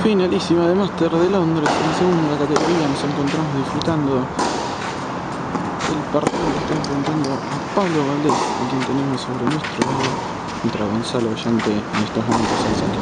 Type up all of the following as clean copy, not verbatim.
Finalísima de Máster de Londres, en segunda categoría. Nos encontramos disfrutando el partido que está enfrentando a Pablo Valdés, a quien tenemos sobre nuestro lado, contra Gonzalo Ollante en estos momentos al saque.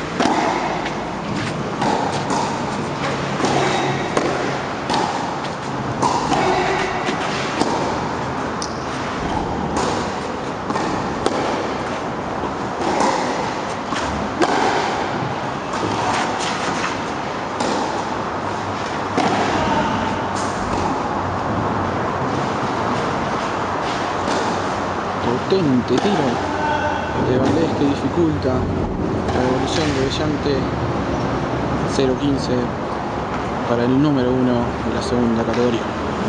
Potente tiro de Valdés que dificulta la devolución de Ollante. 0-15 para el número 1 de la segunda categoría.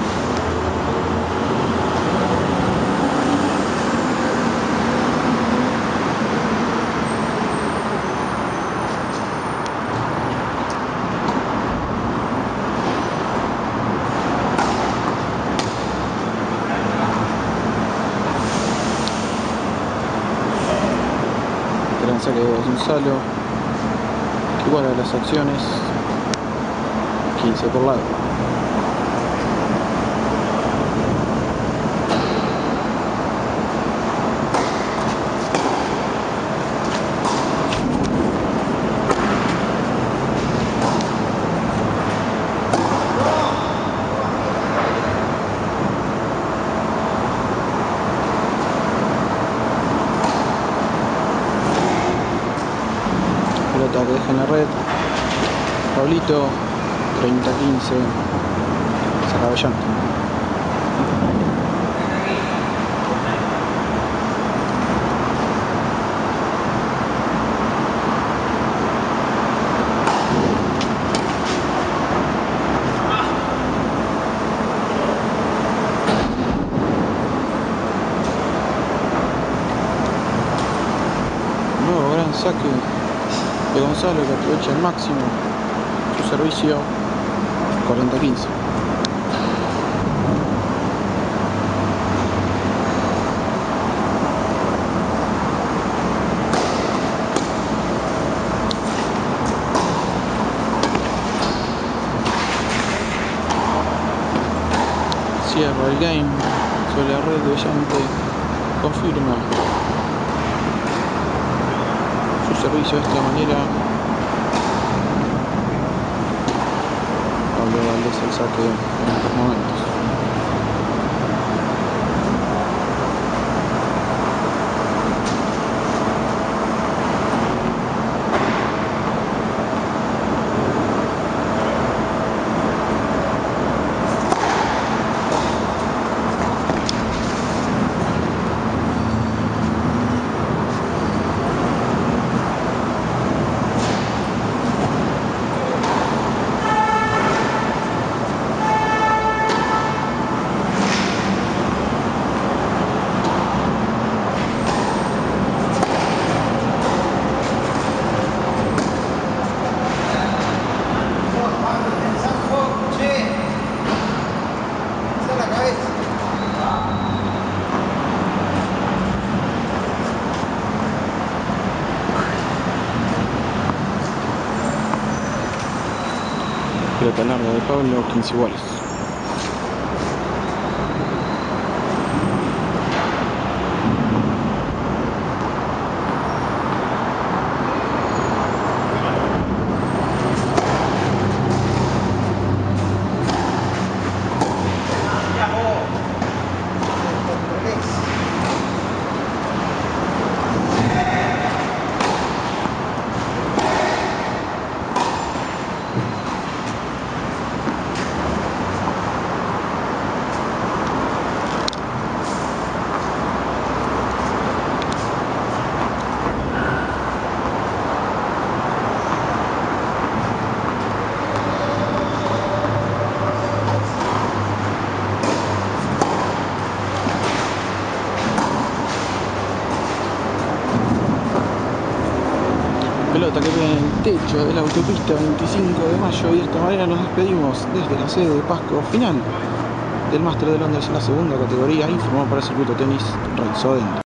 Gran saque de Gonzalo, que iguala las acciones. 15 por lado. Pelota que deja en la red. Pablito, 30-15. Saca Ollante. Nuevo gran saque de Gonzalo, que aprovecha al máximo su servicio. 40-15. Cierra el game sobre la red de Ollante. Confirma su servicio de esta manera. Pablo Valdés el saque en estos momentos. Pelota larga de Pablo, 15 iguales. Pelota que viene en el techo de la autopista 25 de mayo, y de esta manera nos despedimos desde la sede de Pasco. Final del Máster de Londres en la segunda categoría. Informó para Circuito Tenis Renzo Dentro.